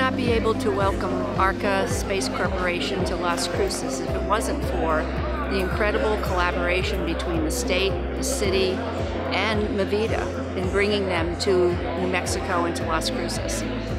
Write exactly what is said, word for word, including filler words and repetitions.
not be able to welcome ARCA Space Corporation to Las Cruces if it wasn't for the incredible collaboration between the state, the city, and MVEDA in bringing them to New Mexico and to Las Cruces.